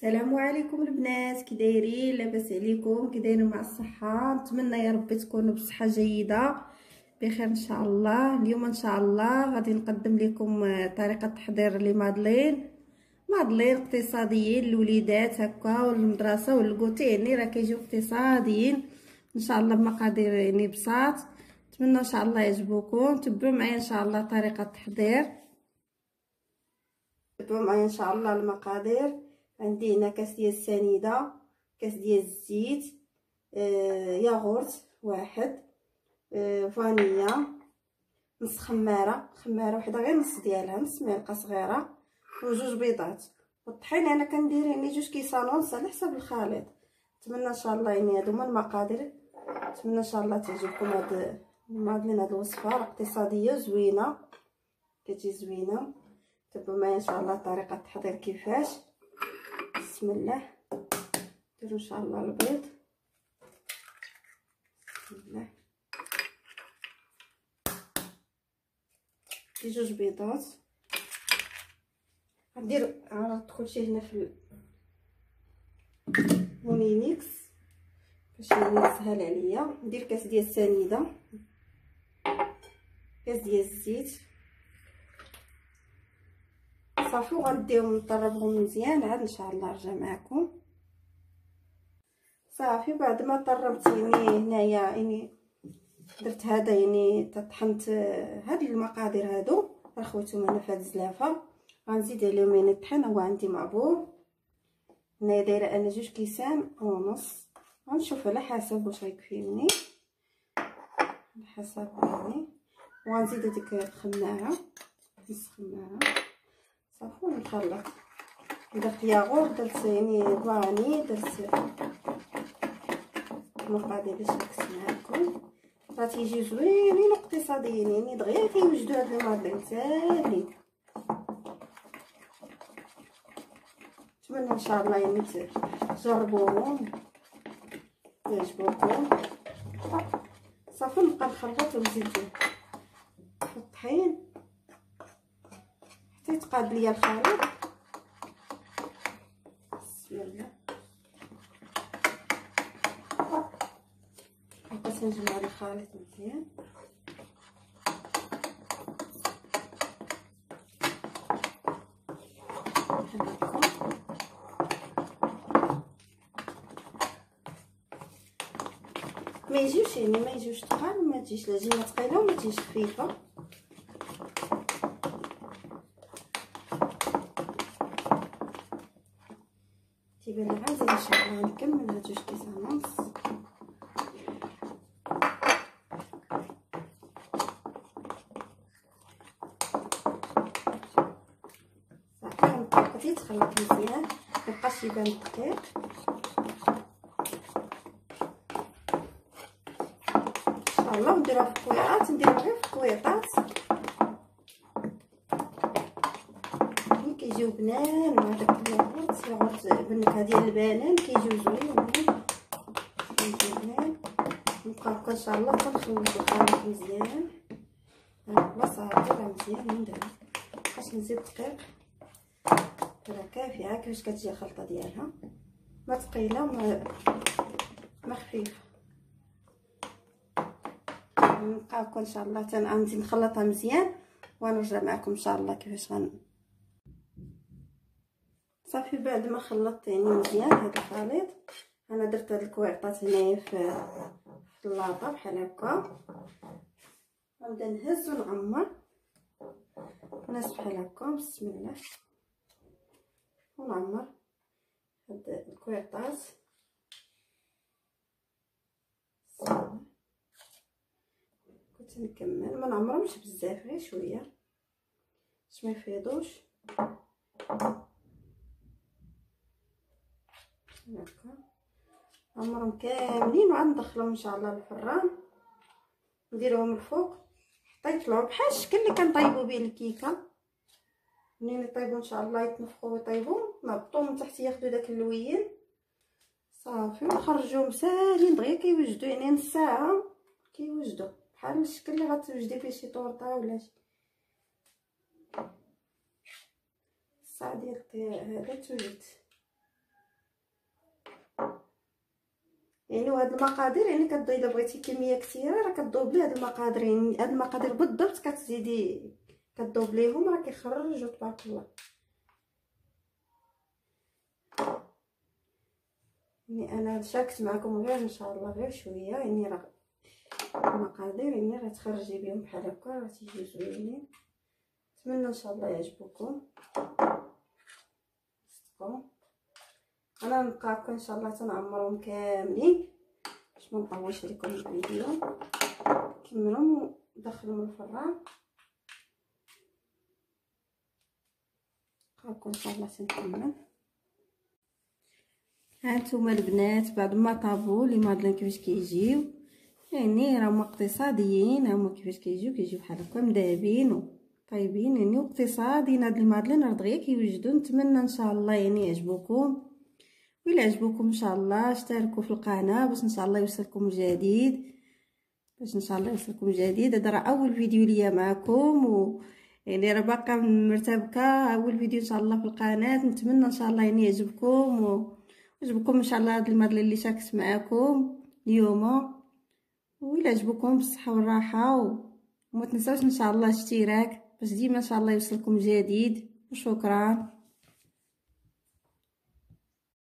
السلام عليكم البنات، كي دايرين؟ لاباس عليكم؟ كي دايرين مع الصحه؟ نتمنى يا ربي تكونوا بصحه جيده بخير ان شاء الله. اليوم ان شاء الله غادي نقدم لكم طريقه تحضير لي مادلين اقتصاديين للوليدات هكا والمدرسه والكوتي، يعني راه كيجيو اقتصاديين ان شاء الله بمقادير يعني بساط. نتمنى ان شاء الله يعجبوكم. تبعوا معايا ان شاء الله طريقه التحضير، تبعوا معايا ان شاء الله المقادير. عندي هنا كاس ديال السنيده، كاس ديال الزيت، ياغورت واحد، فانيليا، نص خماره وحده غير نص ديالها، نص معلقه صغيره، وجوج بيضات. والطحين انا كندير يعني 2 ونص على حسب الخليط. نتمنى ان شاء الله يعني هادو هما المقادير. نتمنى ان شاء الله تعجبكم هاد المعادلين، هاد الوصفه اقتصاديه زوينه، كتجي زوينه. تبعوا معايا ان شاء الله طريقه التحضير كيفاش. بسم الله. نديرو ان شاء الله البيض. بسم الله. جوج بيضات. غندير كلشي هنا في المونيميكس باش يسهل عليا. ندير كاس ديال السنيده، كاس ديال الزيت صافي، وغنديهم نطربهم مزيان. عاد ان شاء الله نرجع معكم. صافي بعد ما طربت يعني هنايا يعني درت هذا يعني طحنت هاد المقادير هادو راه خويتهم هنا في هاد الزلافه. غنزيد عليهم يعني الطحين، هو عندي معبور. هنايا دايره انا 2.5 كيس. غنشوف على حسب واش غيكفيني، على حسب يعني. وغنزيد هذيك الخماره، نص خماره صافي، ونخلط. درت ياغورت، درت يعني فاني، درت المقادير باش نكس معكم. راه تيجيو زوينين واقتصاديين، يعني دغيا كيوجدوا هاد المادلين ساهلين. نتمنى ان شاء الله يعني تجربوهم يعجبوكم. صافي نبقى نخلط ونزيد الطحين حتى يتقاد ليا الخليط. بسم الله. بقيت نجمع الخليط مزيان. ما يجيوش يعني ما يجيوش ثقال وما تجيش العجينه ثقيله وما تجيش خفيفه. تيبان لي غنزيد ان شاء الله نكمل هاد 2 كيس ونص. صافي نبقى يتخلط مزيان، ميبقاش يبان دقيق. ان شاء الله نديروها في الكويرات، نديروها غير في الكويطات. ملي كيجيو بنان مع داك الياغورت بالنكهه ديال البنان كيجيو زوينين بنان. نبقى هكا ان شاء الله كنخلط الخليط مزيان. البلاصه هادي راه مزيان نديرها، باش نزيد دقيق راه كافيه. كيفاش كتجي الخلطه ديالها، ما ثقيله ما خفيفه. نبقى هكا ان شاء الله غنزيد نخلطها مزيان ونرجع معكم ان شاء الله كيفاش صافي. بعد ما خلطت يعني مزيان هذا الخليط، انا درت هاد الكويرطات هنايا في اللاطه بحال هكا. غنبدا نهز ونعمر ناس بحال هكا. بسم الله. ونعمر هاد الكويرطات. كنت نكمل ما نعمرهمش بزاف، غير شويه باش ما يفيضوش هكا. نعمرهم كاملين وعاد ندخلهم ان شاء الله للفران، نديرهم الفوق حتى يطلعوا بحال الشكل اللي كنطيبوا به الكيكه. منين يطيبوا ان شاء الله يتنفخوا ويطيبوا، نهبطوا من تحت ياخذوا داك اللويين صافي، ونخرجوهم ساهلين دغيا كيوجدوا يعني نص ساعه كيوجدوا بحال الشكل اللي غتوجدي فيه شي طورطه ولا شي. الساعه ديال هذا توجد يعني وهاد المقادير يعني كدوي الا بغيتي كميه كثيره راه كدوب ليه هاد المقادير، يعني هاد المقادير بالضبط كتزيدي كدوب ليهم راه كيخرجوا تبارك الله. يعني انا شاركت معكم غير ان شاء الله غير شويه، يعني راه المقادير يعني راه تخرجي بهم بحال هكا راه تيجيو زوينين. نتمنى ان شاء الله يعجبوكم. صدقوا انا نبقى هكا ان شاء الله تنعمرهم كاملين باش ما نطولش لكم الفيديو. كملهم ودخلهم الفران هاكا ان شاء الله تنكمل. هانتوما البنات بعد ما طابوا لي مادلين كيفاش كيجيو، يعني راهم اقتصاديين، هما كيفاش كيجيو بحال هكا مذابين وطايبين، يعني اقتصاديين. هاد المادلين راه دغيا كيوجدوا. نتمنى ان شاء الله يعني يعجبوكم، وإلا عجبوكم ان شاء الله اشتركوا في القناه باش ان شاء الله يوصلكم الجديد، هذا راه اول فيديو ليا معكم، يعني راه باقا مرتبكه اول فيديو ان شاء الله في القناه. نتمنى ان شاء الله يعني يعجبكم ويعجبكم ان شاء الله هذا المادلين اللي شاركت معكم اليوم. وإلا عجبكم بالصحه والراحه وما تنساوش ان شاء الله الاشتراك باش ديما ان شاء الله يوصلكم جديد. وشكرا.